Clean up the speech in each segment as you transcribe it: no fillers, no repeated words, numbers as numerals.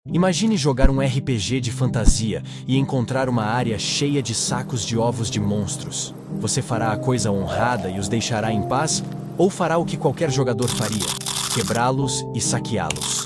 Imagine jogar um RPG de fantasia e encontrar uma área cheia de sacos de ovos de monstros. Você fará a coisa honrada e os deixará em paz? Ou fará o que qualquer jogador faria? Quebrá-los e saqueá-los.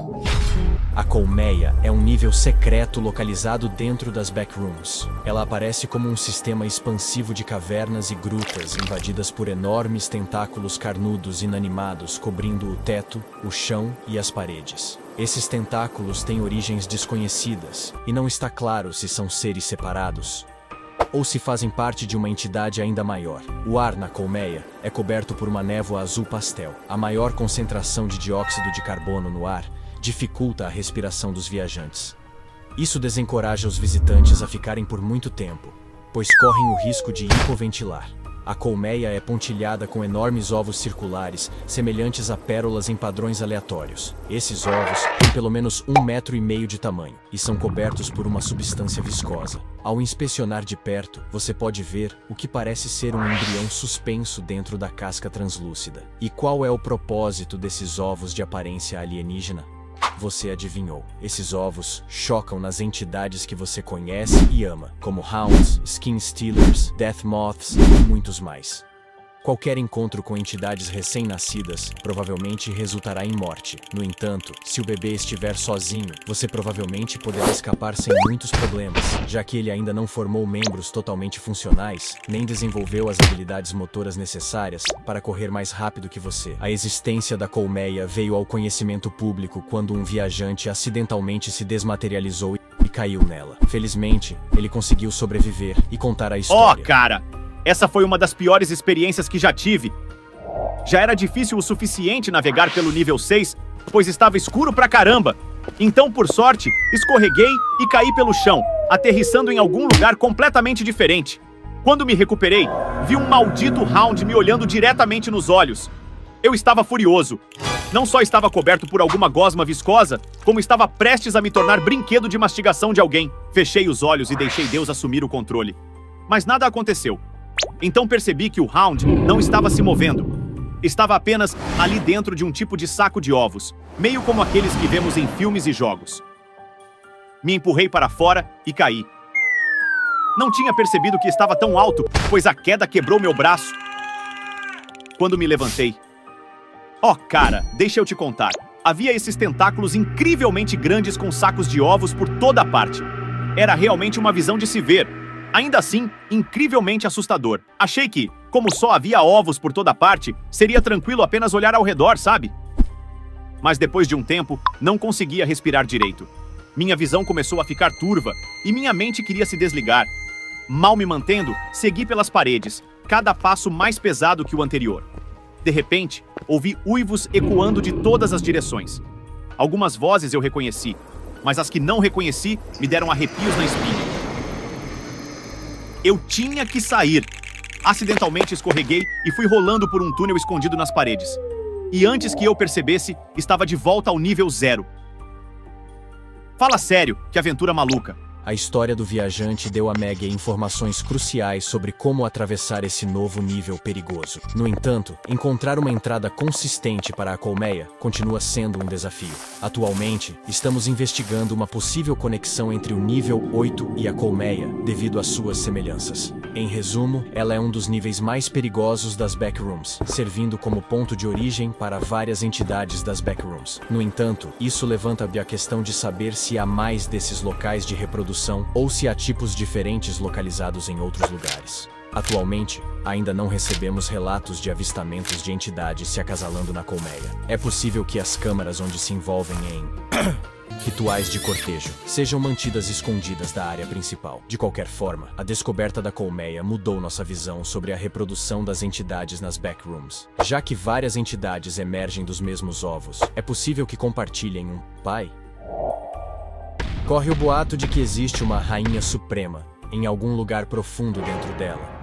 A colmeia é um nível secreto localizado dentro das backrooms. Ela aparece como um sistema expansivo de cavernas e grutas invadidas por enormes tentáculos carnudos inanimados cobrindo o teto, o chão e as paredes. Esses tentáculos têm origens desconhecidas e não está claro se são seres separados ou se fazem parte de uma entidade ainda maior. O ar na colmeia é coberto por uma névoa azul pastel. A maior concentração de dióxido de carbono no ar dificulta a respiração dos viajantes. Isso desencoraja os visitantes a ficarem por muito tempo, pois correm o risco de hipoventilar. A colmeia é pontilhada com enormes ovos circulares, semelhantes a pérolas em padrões aleatórios. Esses ovos têm pelo menos 1,5 metros de tamanho e são cobertos por uma substância viscosa. Ao inspecionar de perto, você pode ver o que parece ser um embrião suspenso dentro da casca translúcida. E qual é o propósito desses ovos de aparência alienígena? Você adivinhou. Esses ovos chocam nas entidades que você conhece e ama, como Hounds, Skin Stealers, Death Moths e muitos mais. Qualquer encontro com entidades recém-nascidas provavelmente resultará em morte. No entanto, se o bebê estiver sozinho, você provavelmente poderá escapar sem muitos problemas, já que ele ainda não formou membros totalmente funcionais, nem desenvolveu as habilidades motoras necessárias para correr mais rápido que você. A existência da colmeia veio ao conhecimento público quando um viajante acidentalmente se desmaterializou e caiu nela. Felizmente, ele conseguiu sobreviver e contar a história. Cara! Essa foi uma das piores experiências que já tive. Já era difícil o suficiente navegar pelo nível 6, pois estava escuro pra caramba. Então, por sorte, escorreguei e caí pelo chão, aterrissando em algum lugar completamente diferente. Quando me recuperei, vi um maldito Hound me olhando diretamente nos olhos. Eu estava furioso. Não só estava coberto por alguma gosma viscosa, como estava prestes a me tornar brinquedo de mastigação de alguém. Fechei os olhos e deixei Deus assumir o controle. Mas nada aconteceu. Então percebi que o Hound não estava se movendo. Estava apenas ali dentro de um tipo de saco de ovos, meio como aqueles que vemos em filmes e jogos. Me empurrei para fora e caí. Não tinha percebido que estava tão alto, pois a queda quebrou meu braço. Quando me levantei... cara, deixa eu te contar. Havia esses tentáculos incrivelmente grandes com sacos de ovos por toda a parte. Era realmente uma visão de se ver. Ainda assim, incrivelmente assustador. Achei que, como só havia ovos por toda parte, seria tranquilo apenas olhar ao redor, sabe? Mas depois de um tempo, não conseguia respirar direito. Minha visão começou a ficar turva e minha mente queria se desligar. Mal me mantendo, segui pelas paredes, cada passo mais pesado que o anterior. De repente, ouvi uivos ecoando de todas as direções. Algumas vozes eu reconheci, mas as que não reconheci me deram arrepios na espinha. Eu tinha que sair. Acidentalmente escorreguei e fui rolando por um túnel escondido nas paredes. E antes que eu percebesse, estava de volta ao nível 0. Fala sério, que aventura maluca. A história do viajante deu a Maggie informações cruciais sobre como atravessar esse novo nível perigoso. No entanto, encontrar uma entrada consistente para a colmeia continua sendo um desafio. Atualmente, estamos investigando uma possível conexão entre o nível 8 e a colmeia, devido às suas semelhanças. Em resumo, ela é um dos níveis mais perigosos das backrooms, servindo como ponto de origem para várias entidades das backrooms. No entanto, isso levanta a questão de saber se há mais desses locais de reprodução ou se há tipos diferentes localizados em outros lugares. Atualmente, ainda não recebemos relatos de avistamentos de entidades se acasalando na colmeia. É possível que as câmaras onde se envolvem em rituais de cortejo sejam mantidas escondidas da área principal. De qualquer forma, a descoberta da colmeia mudou nossa visão sobre a reprodução das entidades nas backrooms. Já que várias entidades emergem dos mesmos ovos, é possível que compartilhem um pai? Corre o boato de que existe uma rainha suprema em algum lugar profundo dentro dela.